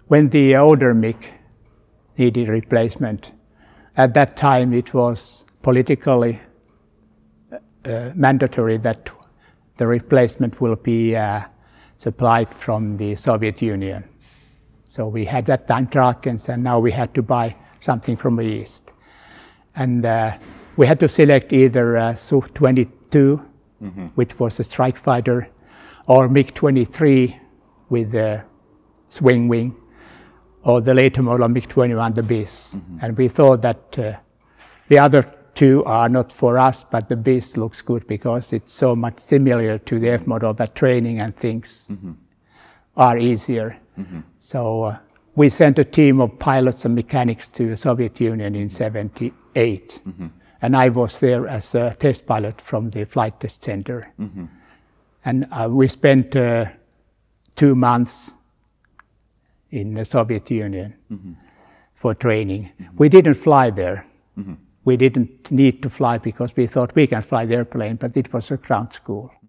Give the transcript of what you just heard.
when the older MiG needed replacement, at that time it was politically mandatory that the replacement will be supplied from the Soviet Union. So we had that time Drakens, and now we had to buy something from the East. And we had to select either Su-22, which was a strike fighter, or MiG-23 with a swing wing, or the later model MiG-21, the BIS. And we thought that the other two are not for us, but the BIS looks good because it's so much similar to the F model that training and things are easier. So we sent a team of pilots and mechanics to the Soviet Union in '78. And I was there as a test pilot from the flight test center. And we spent 2 months in the Soviet Union for training. We didn't fly there. We didn't need to fly because we thought we can fly the airplane, but it was a ground school.